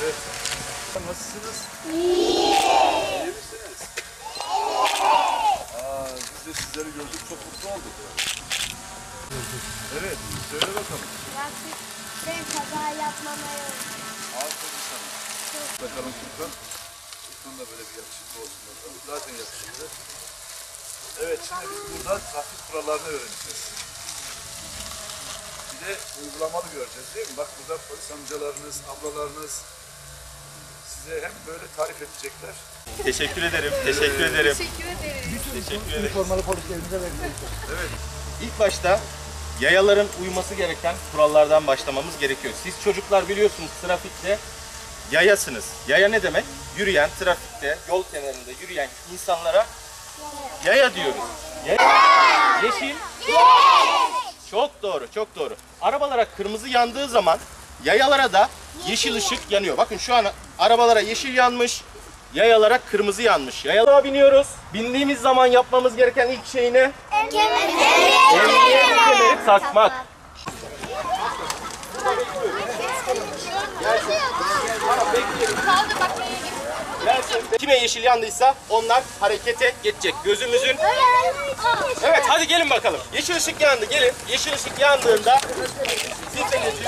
Evet. Nasılsınız? İyi misiniz? Biz de sizleri gördük, çok mutlu olduk. Evet, söyle bakalım. Ben kaza yapmamayı. Aferin sana. Bakalım Furkan. Furkan da böyle bir yakışıklı olsun bakalım. Zaten yakışıklı. Evet, şimdi biz burada trafik kurallarını öğreneceğiz. Bir de uygulamalı göreceğiz değil mi? Bak burada polis amcalarınız, ablalarınız size hem böyle tarif edecekler. Teşekkür ederim, teşekkür ederim. Teşekkür ederim. Formalı polislerimize vereceğiz. Evet. İlk başta yayaların uyması gereken kurallardan başlamamız gerekiyor. Siz çocuklar biliyorsunuz trafikte yayasınız. Yaya ne demek? Yürüyen, trafikte, yol kenarında yürüyen insanlara yaya diyoruz. Yaya. Yeşil. Çok doğru, çok doğru. Arabalara kırmızı yandığı zaman yayalara da yeşil ışık yanıyor. Bakın şu an arabalara yeşil yanmış, yayalara kırmızı yanmış. Yayalara biniyoruz. Bindiğimiz zaman yapmamız gereken ilk şey ne? Emniyet kemeri takmak. Kime yeşil yandıysa onlar harekete geçecek. Gözümüzün... Evet, hadi gelin bakalım. Yeşil ışık yandı, gelin. Yeşil ışık yandığında siz de geçin.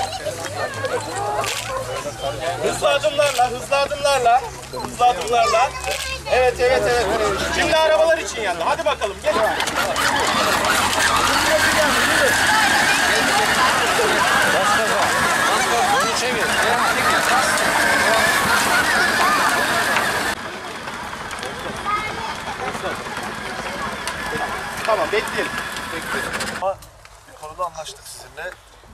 Hızlı adımlarla, hızlı adımlarla, hızlı adımlarla. Evet, evet, evet. Şimdi arabalar için yandı. Hadi bakalım, gelin. Bunu çevir. Tamam, bekleyelim. Ama bir konuda anlaştık sizinle.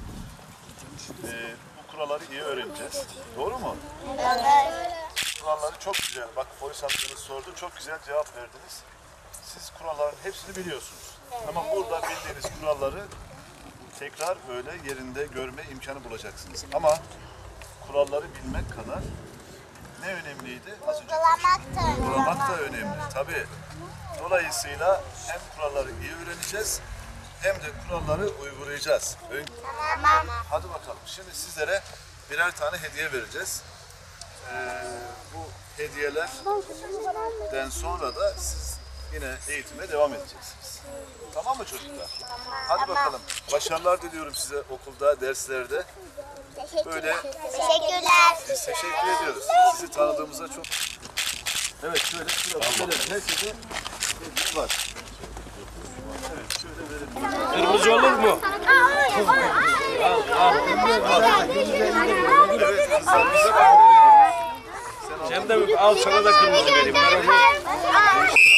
Bu kuralları iyi öğreneceğiz. Doğru mu? Evet. Kuralları çok güzel. Bak polis amcanız sordu. Çok güzel cevap verdiniz. Siz kuralların hepsini biliyorsunuz. Ama burada bildiğiniz kuralları tekrar böyle yerinde görme imkanı bulacaksınız. Ama kuralları bilmek kadar ne önemliydi? Az önce uygulamak da önemli. Tabii. Dolayısıyla hem kuralları iyi öğreneceğiz hem de kuralları uygulayacağız. Tamam. Hadi bakalım. Şimdi sizlere birer tane hediye vereceğiz. Bu hediyelerden sonra da siz yine eğitime devam edeceksiniz. Tamam mı çocuklar? Hadi bakalım. Başarılar diliyorum size okulda, derslerde. Böyle Teşekkürler. biz teşekkür ediyoruz. Sizi tanıdığımıza çok... Evet, şöyle herkese hediye var. Evet, şöyle verelim. Kırmızı olur mu? Evet, kızlar bize Sen de al, sana da kırmızı vereyim.